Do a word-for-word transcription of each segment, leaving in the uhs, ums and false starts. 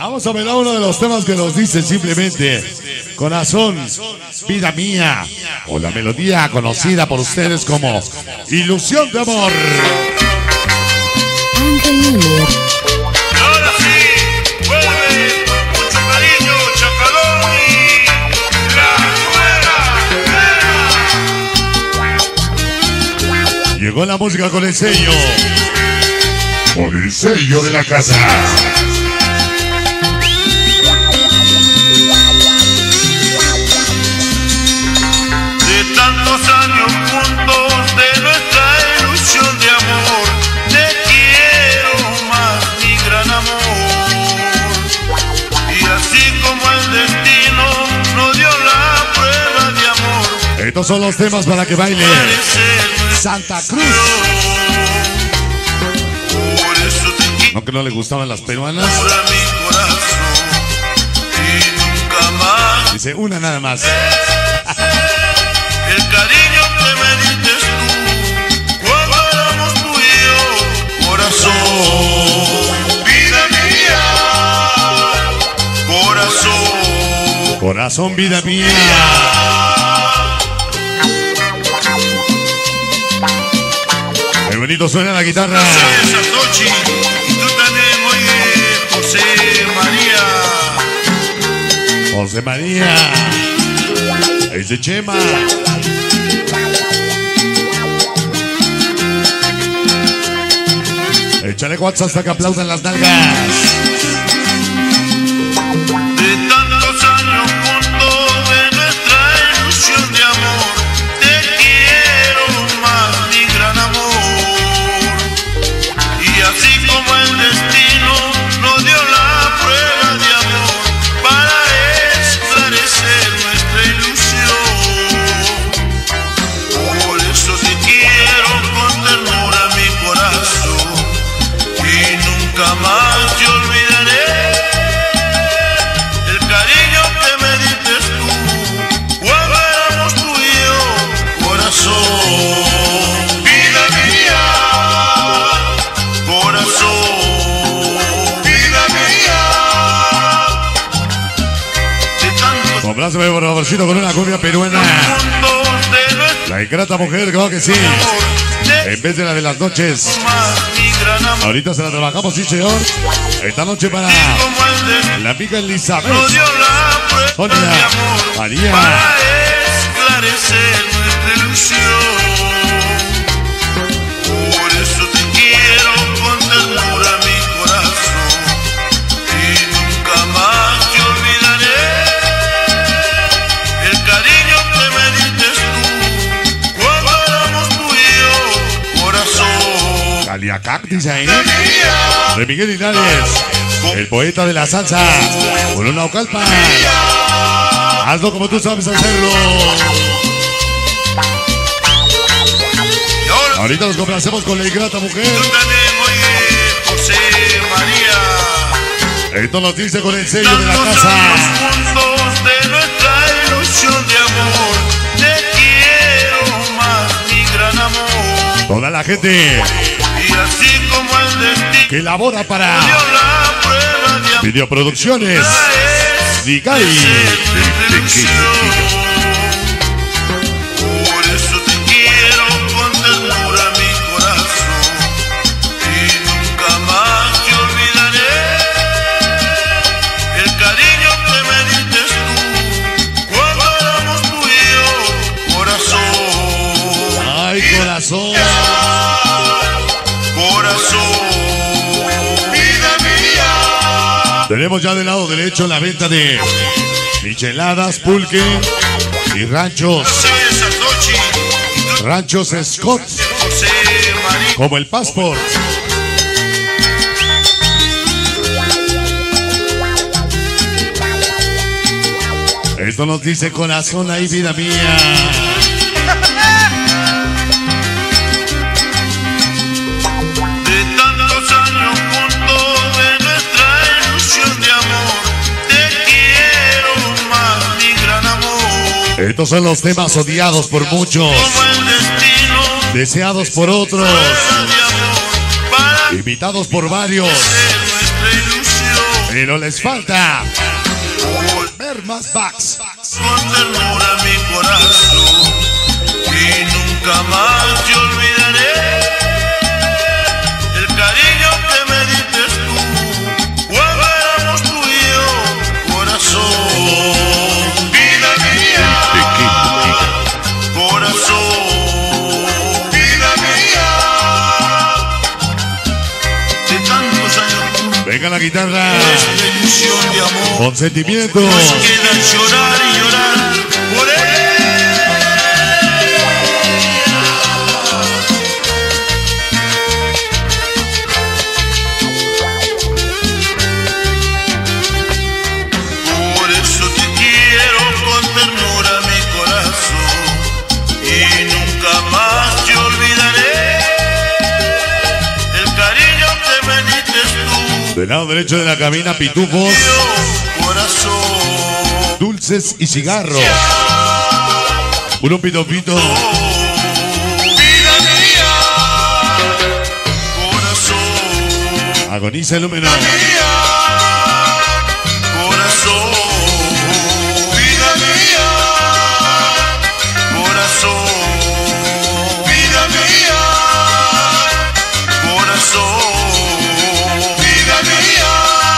Vamos a ver a uno de los temas que nos dice simplemente Corazón, vida mía, o la melodía conocida por ustedes como Ilusión de Amor. Ahora sí, vuelve con mucho cariño, Chacalón y la nuera. Llegó la música con el sello, con el sello de la casa. De tantos años juntos, de nuestra ilusión de amor, te quiero más, mi gran amor. Y así como el destino nos dio la prueba de amor, Estos son los temas para que baile Santa Cruz. Por eso te quiero ¿No que no le gustaban las peruanas? a mi corazón y nunca más. Dice una nada más. El cariño que me diste tú cuando éramos tú y yo, corazón, vida mía, corazón, Corazón, vida mía. Qué bonito suena la guitarra. José Satoshi, y tú también, oye, José María. José María. Es de Chema. Échale WhatsApp hasta que aplaudan las nalgas. De tantos años juntos, de nuestra ilusión de amor, te quiero más, mi gran amor. Y así como el destino nos dio la prueba de amor para esclarecer nuestra ilusión. Por eso te quiero con ternura mi corazón y nunca más te olvidaré. El cariño que me diste tú cuando éramos tú y yo, corazón, vida mía, corazón, vida mía. De tantos Compláceme por favorcito con una cumbia peruana. mundos de nuestro La ingrata mujer, claro que sí. amor, te En vez de la de las noches. más, mi gran amor. Ahorita se la trabajamos, sí señor. Esta noche para Como el destino la amiga Elizabeth, nos dio la prueba Sonia, de amor María. para esclarecer nuestra ilusión. Por eso te quiero con ternura mi corazón y nunca más te olvidaré. El cariño que me diste tú cuando éramos tú y yo, corazón. Caliacac, dice ahí. Mía, De Miguel Linares, el poeta de la salsa. Por una ocalpa. Hazlo como tú sabes hacerlo. y ahora Ahorita nos complacemos con la ingrata mujer. tú también, oye, José María. Esto nos dice con el sello de la Tantos casa. años juntos de nuestra ilusión de amor, te quiero más, mi gran amor. Toda la gente Y así como el destino que labora para dio la prueba de amor videoproducciones. para Digai. esclarecer nuestra ilusión. Por eso te quiero con ternura mi corazón y nunca más te olvidaré. El cariño que me diste tú cuando éramos tú y yo, corazón, Ay, corazón. corazón, vida mía. Tenemos ya del lado derecho la venta de micheladas, pulque y ranchos. José Satoshi, y tú, Ranchos Scott, José María. como el Passport. Esto nos dice corazón ahí, vida mía. De tantos años juntos, de nuestra ilusión de amor, te quiero más, mi gran amor. Estos son los temas odiados por muchos, Como el destino deseados por otros, de amor para invitados por varios. hacer nuestra ilusión. Pero les falta ver más backs. Con ternura mi corazón y nunca más te olvidaré el cariño que me diste tú cuando éramos tú y yo, corazón, vida mía, corazón, vida mía, de tantos años. Venga la guitarra. Esta ilusión de amor Con sentimiento. nos queda llorar y llorar por él. Por eso te quiero con ternura mi corazón y nunca más te olvidaré el cariño que me diste tú. Del lado derecho de la cabina, pitufos, Corazón, dulces y cigarros. Puro pito pito. vida mía, corazón, Agoniza el húmero. mía, corazón, vida mía, corazón, vida mía, corazón, vida mía,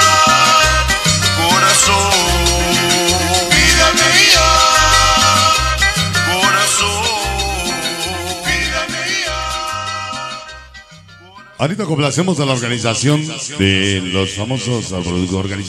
corazón, vida mía, corazón, vida mía. Ahorita complacemos a la organización de los famosos organizaciones.